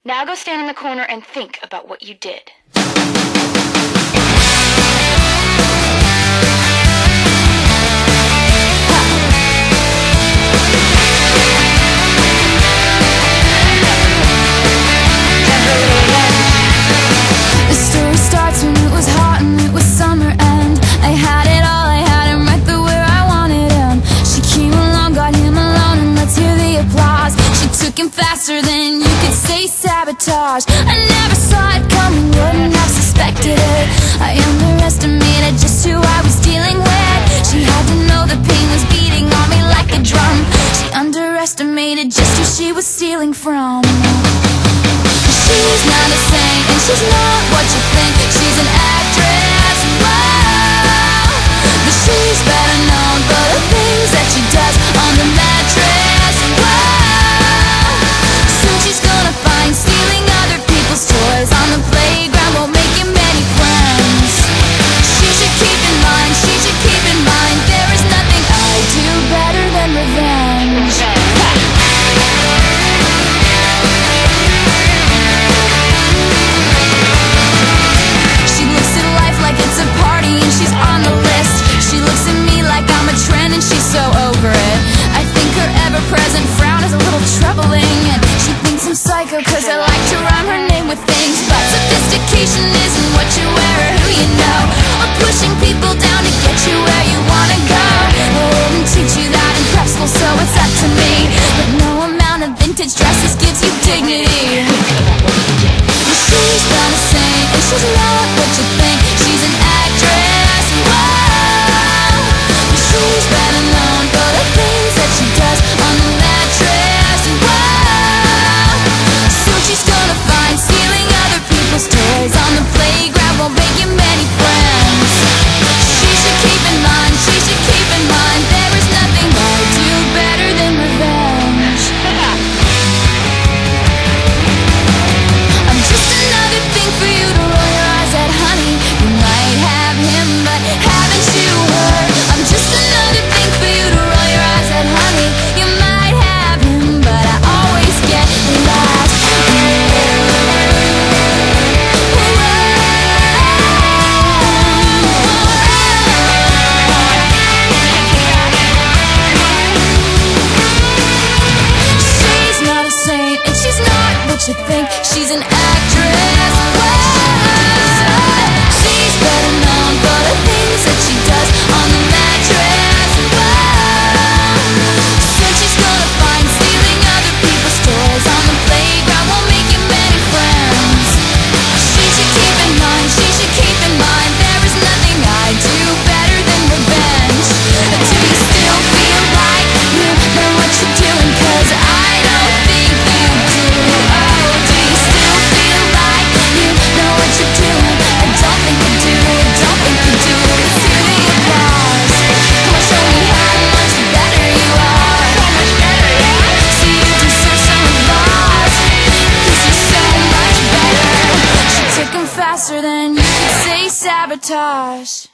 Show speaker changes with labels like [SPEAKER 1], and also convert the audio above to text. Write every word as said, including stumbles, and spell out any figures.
[SPEAKER 1] Now go stand in the corner and think about what you did.
[SPEAKER 2] The story starts when it was hot and it was summer, and I had it all, I had him right there where I wanted him. She came along, got him alone, and let's hear the applause. She took him faster than you could say sabotage. I never saw it coming, wouldn't have suspected it. I underestimated just who I was dealing with. She had to know the pain was beating on me like a drum. She underestimated just who she was stealing from. She's not a saint, and she's not what you think. She's an actress, wow. But she's better known for the things that she does on the mattress, wow. Soon she's gonna find stealing other people's toys on the playground won't make you many friends. She should keep in mind, she should keep in mind, there is nothing I do better than revenge. Present frown is a little troubling, and she thinks I'm psycho cause I like to rhyme her name with things. But sophistication isn't what you wear or who you know, or pushing people down to get you where you wanna go. They didn't teach you that in prep school, so it's up to me. But no amount of vintage dresses gives you dignity. She's not a saint, and she's not what you think. She's an actress, wow. She's better known for the things that she does on the mattress, wow. Soon she's gonna find stealing other people's toys on the playground won't make you many friends. She should keep in mind, she should keep in mind, there is nothing I do better than revenge. I'm just another thing for you to roll your eyes at, honey. You might have him, but haven't you heard? I'm just another thing for you to roll your eyes at, honey. You might have him, but I always get last. She's not a saint, and she's not what you think. She's an actress, wow. She's better known for the things that she does on the mattress, wow. Soon she's gonna find stealing other people's toys on the playground won't make you many friends. She should keep in mind, she should keep in mind, there is nothing I do better than revenge. Do you still feel like you know what you're doing? Cause I don't think you do. Oh, do you still feel like you know what you're doing? I don't think you do, don't think you do. Let's hear the applause. Come on, show me how much better you are. So much better, yeah. See, you deserve some applause, cause you're so much better. She took him faster than you could say sabotage.